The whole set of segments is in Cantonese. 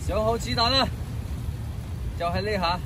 上好子彈啦，就係呢下。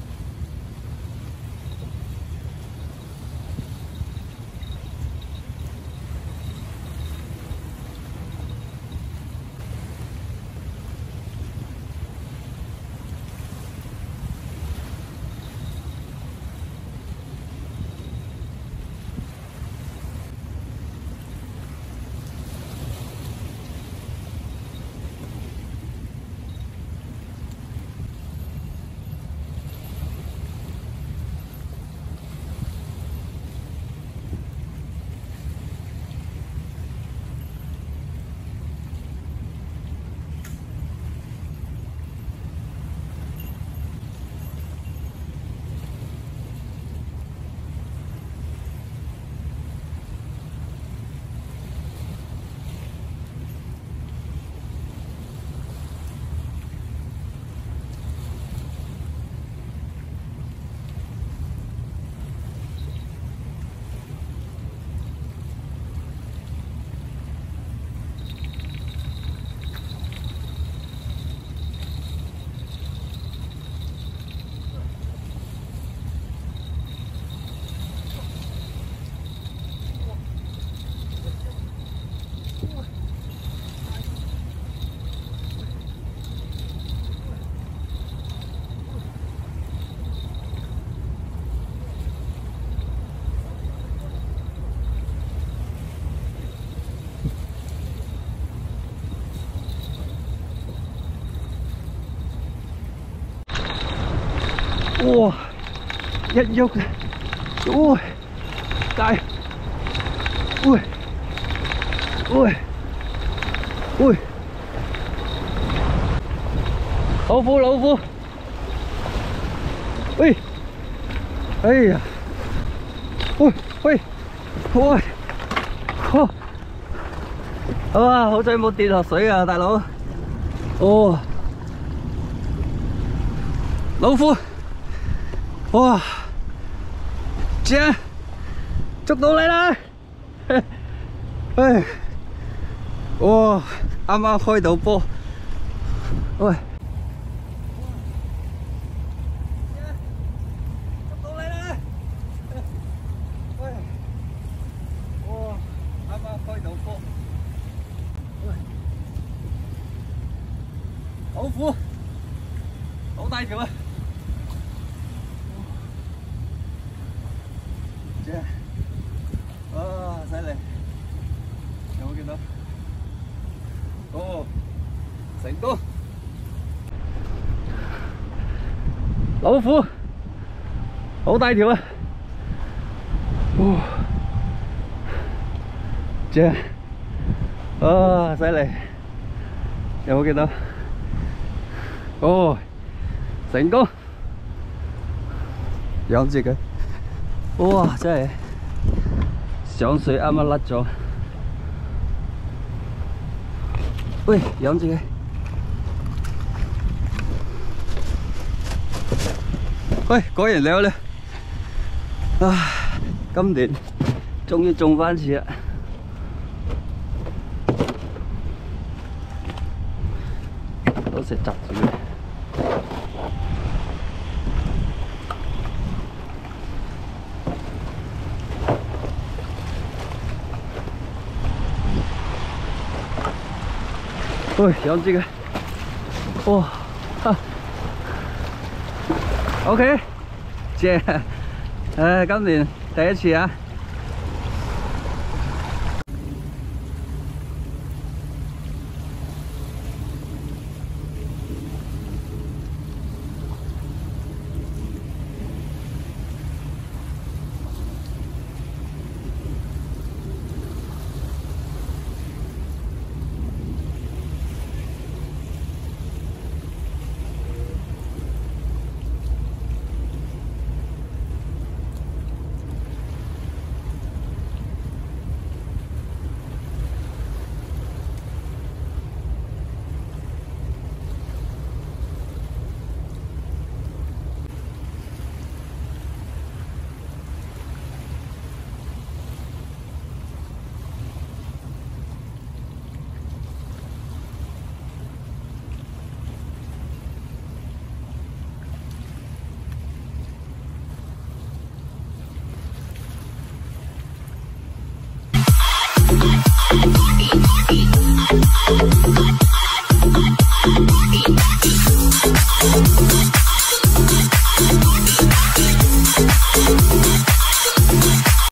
哇！一喐，喂，大，喂，喂，喂，老虎，老虎，喂，哎呀，喂喂喂，哇！好彩冇跌落水啊，大佬。哦，老虎。 哇！正，捉到你啦！唉，哇！啱啱開到波，喂！捉到你啦！喂！哇！啱啱開到波，喂！老虎，好大條啊！ 啊，犀利！有冇見到？哦，成功！老虎，好大條啊！哦，正！啊，犀利！有冇見到？哦，成功！養住佢。 哇！真係上水啱啱甩咗，喂，養住佢。喂，果然靚咧！啊，今年終於中翻次啦！好食窒住佢。 喂，養住佢，哇，哈 ，OK， 正，今年第一次啊！